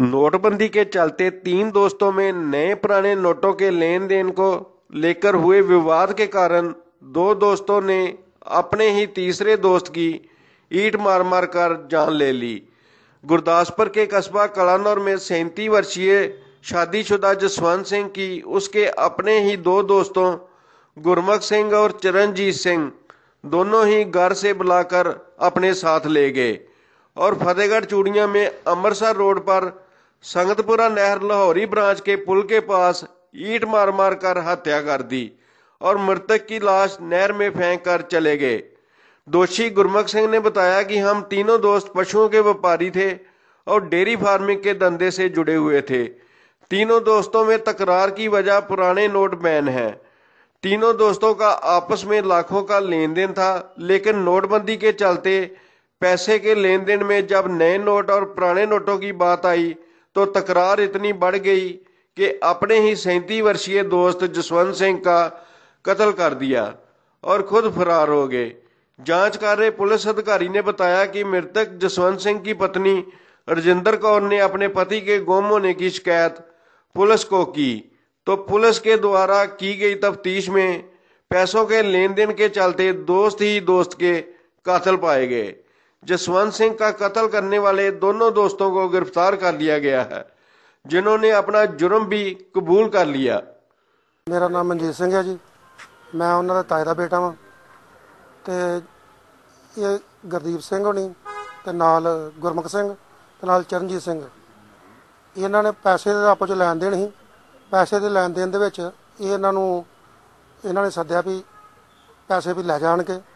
नोटबंदी के चलते तीन दोस्तों में नए पुराने नोटों के लेन देन को लेकर हुए विवाद के कारण दो दोस्तों ने अपने ही तीसरे दोस्त की ईंट मार मार कर जान ले ली। गुरदासपुर के कस्बा कलानौर में 37 वर्षीय शादीशुदा जसवंत सिंह की उसके अपने ही दो दोस्तों गुरमुख सिंह और चरणजीत सिंह दोनों ही घर से बुलाकर अपने साथ ले गए और फतेहगढ़ चूड़ियां में अमृतसर रोड पर संगतपुरा नहर लाहौरी ब्रांच के पुल के पास ईंट मार मार कर हत्या कर दी और मृतक की लाश नहर में फेंक कर चले गए। दोषी गुरमुख सिंह ने बताया कि हम तीनों दोस्त पशुओं के व्यापारी थे और डेयरी फार्मिंग के धंधे से जुड़े हुए थे। तीनों दोस्तों में तकरार की वजह पुराने नोट बैन है। तीनों दोस्तों का आपस में लाखों का लेन देन था, लेकिन नोटबंदी के चलते पैसे के लेन देन में जब नए नोट और पुराने नोटों की बात आई तो तकरार इतनी बढ़ गई कि अपने ही 37 वर्षीय दोस्त जसवंत सिंह का कत्ल कर दिया और खुद फरार हो गए। जांच कर रहे पुलिस अधिकारी ने बताया कि मृतक जसवंत सिंह की पत्नी रजिंदर कौर ने अपने पति के गुम होने की शिकायत पुलिस को की, तो पुलिस के द्वारा की गई तफ्तीश में पैसों के लेन देन के चलते दोस्त ही दोस्त के कातिल पाए गए। जसवंत सिंह का कत्ल करने वाले दोनों दोस्तों को गिरफ्तार कर लिया गया है, जिन्होंने अपना जुर्म भी कबूल कर लिया। मेरा नाम मनजीत सिंह है जी, मैं उन्होंने ताए का बेटा वा ते ये गुरदीप सिंह होनी ते नाल गुरमुख सिंह ते नाल चरणजीत सिंह, इन्हां ने पैसे दे आपस च लैन देन ही। पैसे के लैन देन दे विच इन्हां ने सद्दिया भी पैसे भी लै जाण के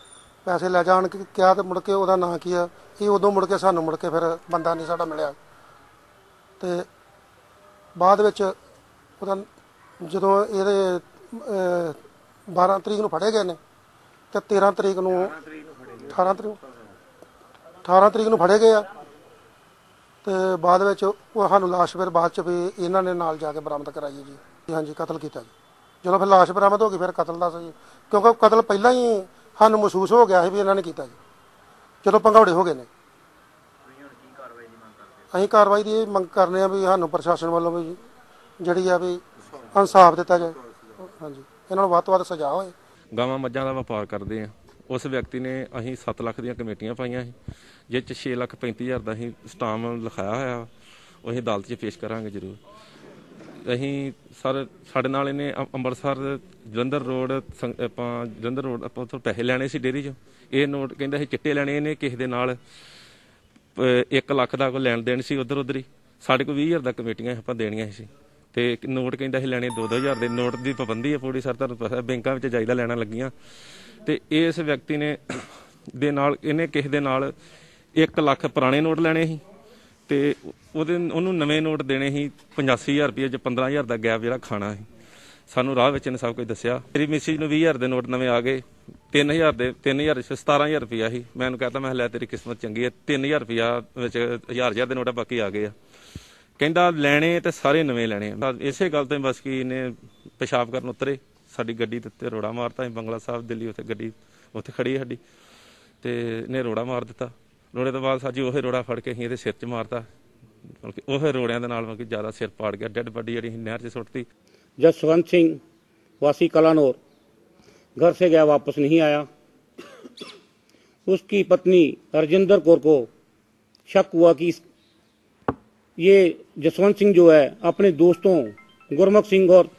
क्या तो मुड़ के उहदा नां की है ये उदों मुड़ के सानूं मुड़ के फिर बंदा नहीं साडा मिलिया ते बाद विच उहदा जदों इहदे 12 तरीक नूं फड़े गए ने ते 13 तरीक नूं 18 तरीक नूं फड़े गए आ ते बाद विच सानूं लाश फिर बाद च भी इन्हां ने नाल जाके बरामद कराई है जी। हाँ जी, कतल किया जी। जो फिर लाश बरामद हो गई फिर कतल दा जी, क्योंकि कतल पहला ही सानू महसूस हो गया है भी इन्होंने किया जी। जो भंगौड़े हो गए ने असीं कार्रवाई की मंग करने भी सानू प्रशासन वालों भी जिहड़ी आ भी इंसाफ दिता जाए। हाँ जी, इन्हां नूं वध तो वध सजा होए। गावां मੱਝਾਂ ਦਾ ਵਪਾਰ ਕਰਦੇ ਆ। उस व्यक्ति ने असीं 7 ਲੱਖ ਦੀਆਂ कमेटियां पाईਆਂ ਸੀ, जिस 'ਚ 6,35,000 ਦਾ ਅਸੀਂ ਸਟਾਮ ਲਿਖਾਇਆ ਹੋਇਆ, ਉਹ ਅਸੀਂ ਅਦਾਲਤ 'ਚ ਪੇਸ਼ ਕਰਾਂਗੇ ਜ਼ਰੂਰ। ਅਸੀਂ ਸਰ ਸਾਡੇ ਨਾਲ ਇਹਨੇ ਅੰਮ੍ਰਿਤਸਰ ਜਲੰਧਰ ਰੋਡ ਆਪਾਂ ਉੱਥੋਂ ਪੈਸੇ ਲੈਣੇ ਸੀ ਡੇਅਰੀ 'ਚੋਂ। ਇਹ ਨੋਟ ਕਹਿੰਦਾ ਸੀ ਚਿੱਟੇ ਲੈਣੇ, ਇਹਨੇ ਕਿਸੇ ਦੇ ਨਾਲ 1 ਲੱਖ ਦਾ ਕੋਈ ਲੈਣ ਦੇਣ ਸੀ ਉੱਧਰ ਹੀ। ਸਾਡੇ ਕੋਲ 20,000 ਦਾ ਕਮੇਟੀਆਂ ਆਪਾਂ ਦੇਣੀਆਂ ਸੀ ਤੇ ਨੋਟ ਕਹਿੰਦਾ ਸੀ ਲੈਣੇ 2-2 ਹਜ਼ਾਰ ਦੇ। ਨੋਟ ਦੀ ਪਾਬੰਦੀ ਹੈ ਪੂਰੀ ਸਰ, ਤੁਹਾਨੂੰ ਪਤਾ ਬੈਂਕਾਂ ਵਿੱਚ ਜਾਇਦਾ ਲੈਣਾ ਲੱਗੀਆਂ। ਤੇ ਇਸ ਵਿਅਕਤੀ ਨੇ ਦੇ ਨਾਲ ਇਹਨੇ ਕਿਸੇ ਦੇ ਨਾਲ 1 ਲੱਖ ਪੁਰਾਣੇ ਨੋਟ ਲੈਣੇ ਸੀ ਤੇ ਉਹਨੂੰ ਨਵੇਂ ਨੋਟ ਦੇਣੇ ਸੀ 85,000 ਰੁਪਏ, 'ਚ 15,000 ਦਾ ਗੈਪ ਜਿਹੜਾ ਖਾਣਾ ਸੀ। ਸਾਨੂੰ ਰਾਹ ਵਿੱਚ ਇਹਨੇ ਸਭ ਕੁਝ ਦੱਸਿਆ। ਮੇਰੀ ਮਿਸਿਜ ਨੂੰ 20,000 ਦੇ ਨੋਟ ਨਵੇਂ ਆ ਗਏ, 3,000 ਦੇ 17,000 ਰੁਪਇਆ ਸੀ। ਮੈਂ ਉਹਨੂੰ ਕਹਤਾ ਮੈਂ ਲੈ ਤੇਰੀ ਕਿਸਮਤ ਚੰਗੀ ਹੈ, 3,000 ਰੁਪਇਆ ਵਿੱਚ 1,000 ਦੇ ਨੋਟ ਬਾਕੀ ਆ ਗਏ ਆ। ਕਹਿੰਦਾ ਲੈਣੇ ਤੇ ਸਾਰੇ ਨਵੇਂ ਲੈਣੇ ਆ। ਇਸੇ ਗੱਲ ਤੋਂ ਬਸ ਕੀ ਇਹਨੇ ਪਿਸ਼ਾਬ ਕਰਨ ਉਤਰੇ, ਸਾਡੀ ਗੱਡੀ ਦੇ ਉੱਤੇ ਰੋੜਾ ਮਾਰਤਾ। ਬੰਗਲਾ ਸਾਹਿਬ ਦਿੱਲੀ ਉੱਥੇ ਗੱਡੀ ਉੱਥੇ ਖੜੀ ਸਾਡੀ ਤੇ ਇਹਨੇ ਰੋੜਾ ਮਾਰ ਦਿੱਤਾ। ਰੋੜੇ ਤੋਂ ਬਾਅਦ ਸਾਜੀ ਉਹ ਰੋੜਾ ਫੜ ਕੇ ਅਸੀਂ ਇਹਦੇ ਸਿਰ 'ਚ ਮਾਰਤਾ, ਬਲਕਿ ਉਹ ਰੋੜਿਆਂ ਦੇ ਨਾਲ ਬਲਕਿ ਜ਼ਿਆਦਾ ਸਿਰ ਪਾੜ ਗਿਆ। ਡੈਡ ਬॉडी ਜਿਹੜੀ ਨਹਿਰ 'ਚ ਸੁੱਟਤੀ। जसवंत सिंह वासी कलानौर घर से गया, वापस नहीं आया। उसकी पत्नी रजिंदर कौर को शक हुआ कि ये जसवंत सिंह जो है अपने दोस्तों गुरमुख सिंह और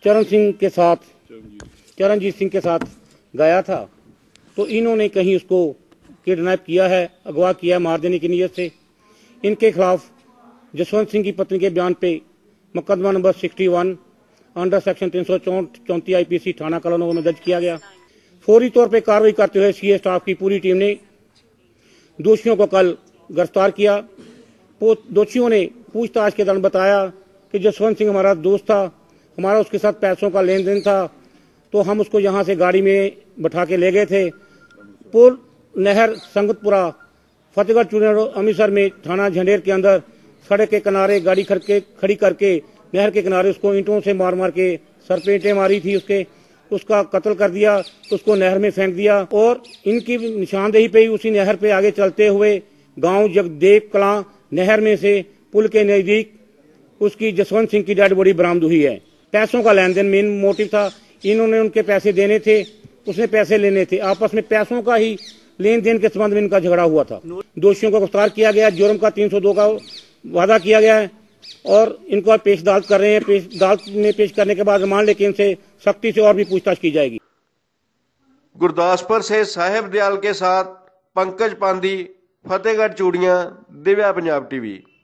चरणजीत सिंह के साथ गया था, तो इन्होंने कहीं उसको किडनैप किया है, अगवा किया, मार देने की नीयत से। इनके खिलाफ जसवंत सिंह की पत्नी के बयान पे मुकदमा नंबर 61 अंडर सेक्शन 334 IPC थाना कलानौर में दर्ज किया गया। फौरी तौर पर कार्रवाई करते हुए सीए स्टाफ की पूरी टीम ने दोषियों को कल गिरफ्तार किया। दोषियों ने पूछताछ के दौरान बताया कि जसवंत सिंह हमारा दोस्त था, हमारा उसके साथ पैसों का लेन देन था, तो हम उसको यहाँ से गाड़ी में बैठा के ले गए थे। पुल नहर संगतपुरा फतेहगढ़ चूड़ियां अमृतसर में थाना झंडेर के अंदर सड़क के किनारे गाड़ी खड़ी करके नहर के किनारे उसको ईंटों से मार मार के सर पे ईंटें मारी थी उसका कत्ल कर दिया, उसको नहर में फेंक दिया। और इनकी निशानदेही पे ही उसी नहर पे आगे चलते हुए गांव जगदेव कलां नहर में से पुल के नजदीक उसकी जसवंत सिंह की डेड बॉडी बरामद हुई है। पैसों का लेन देन मेन मोटिव था, इन्होंने उनके पैसे देने थे, उसने पैसे लेने थे, आपस में पैसों का ही लेन देन के संबंध में इनका झगड़ा हुआ था। दोषियों को गिरफ्तार किया गया, जुर्म का 302 का वादा किया गया है और इनको अब पेश अदालत कर रहे हैं। अदालत में पेश करने के बाद रिमांड लेके इनसे सख्ती से और भी पूछताछ की जाएगी। गुरदासपुर से साहिब दयाल के साथ पंकज पांधी, फतेहगढ़ चूड़ियां, दिव्या पंजाब टीवी।